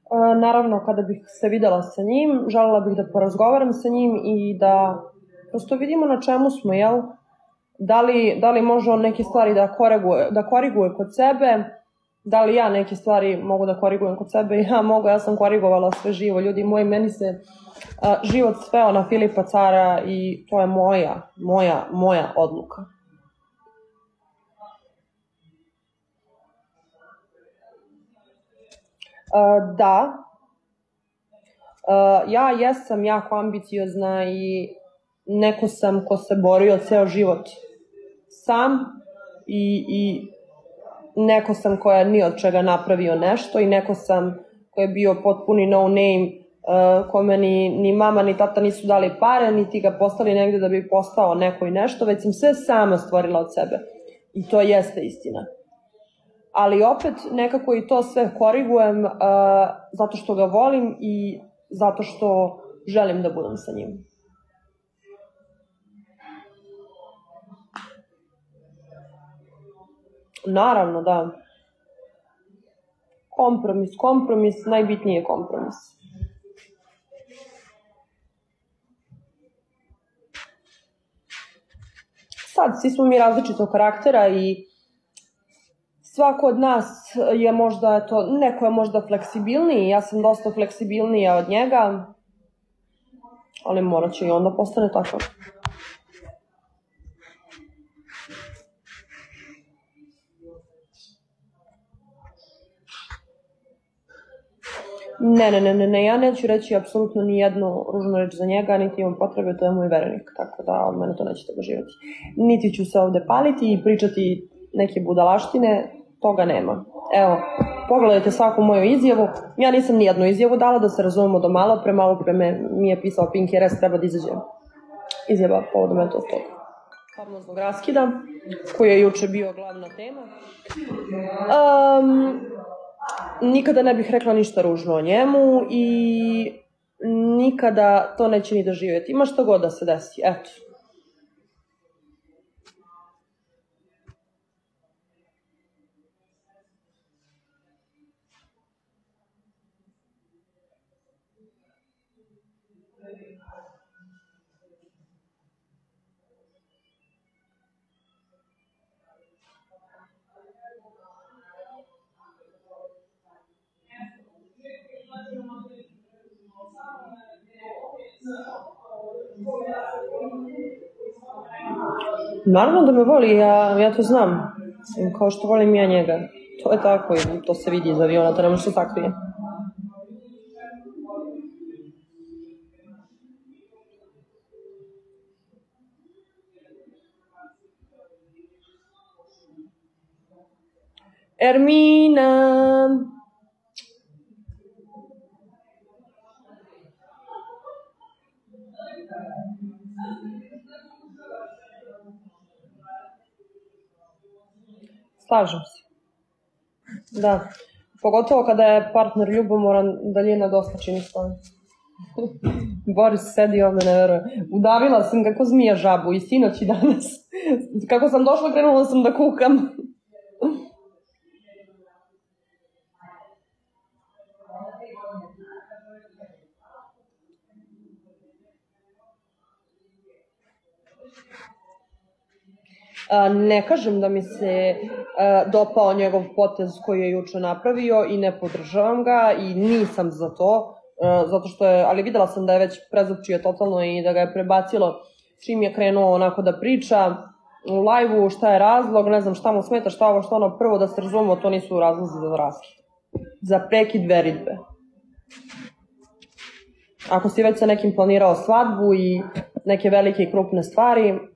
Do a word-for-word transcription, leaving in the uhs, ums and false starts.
Naravno, kada bih se videla sa njim, želela bih da porazgovaram sa njim i da prosto vidimo na čemu smo, jel? Da li, da li može on neke stvari da koriguje, da koriguje kod sebe, da li ja neke stvari mogu da korigujem kod sebe, ja mogu, ja sam korigovala sve živo, ljudi moji, meni se a, život sveo na Filipa Cara i to je moja, moja, moja odluka. A, da, a, ja jesam jako ambiciozna i neko sam ko se borio ceo život sam i, i neko sam koja ni od čega napravio nešto i neko sam koji je bio potpuni no name, uh, kome ni, ni mama ni tata nisu dali pare, niti ga postali negde da bi postao neko i nešto, već sam sve sama stvorila od sebe. I to jeste istina. Ali opet nekako i to sve korigujem uh, zato što ga volim i zato što želim da budem sa njim. Naravno, da. Kompromis, kompromis, najbitniji je kompromis. Sad, svi smo mi različitog karaktera i svako od nas je možda, to, neko je možda fleksibilniji, ja sam dosta fleksibilnija od njega, ali morat će i onda postane tako. Ne, ne, ne, ne, ne, ja neću reći apsolutno ni jednu ružnu reč za njega, niti imam potrebe, to je moj verenik, tako da od mene to nećete doživjeti. Niti ću se ovde paliti i pričati neke budalaštine, toga nema. Evo, pogledajte svaku moju izjavu, ja nisam nijednu izjavu dala, da se razumemo do malo, pre malo pre me mi je pisao Pinky R S, treba da izađe izjava povodom eto od toga. Famoznog raskida, koji je juče bio glavna tema. Um, Nikada ne bih rekla ništa ružno o njemu i nikada to neće ni doživjeti. Ima što god da se desi, eto. Naravno da me voli, ja, ja to znam. Kao što volim ja njega. To je tako i to se vidi iz aviona, to nema što sakrije. Ermina! Slažem se. Da. Pogotovo kada je partner ljubomoran, daljina dosta čini stvari. Boris sedi ovde, ne veruje. Udavila sam kako zmija žabu i sinoć i danas. Kako sam došla, krenula sam da kukam. Ne kažem da mi se dopao njegov potez koji je juče napravio i ne podržavam ga i nisam za to, zato što je, ali videla sam da je već prezupčio totalno i da ga je prebacilo čim je krenuo onako da priča u lajvu, šta je razlog, ne znam šta mu smeta, šta ovo, šta ono, prvo da se razumemo, to nisu razlozi za raskid, za prekid veridbe. Ako si već sa nekim planirao svadbu i neke velike i krupne stvari,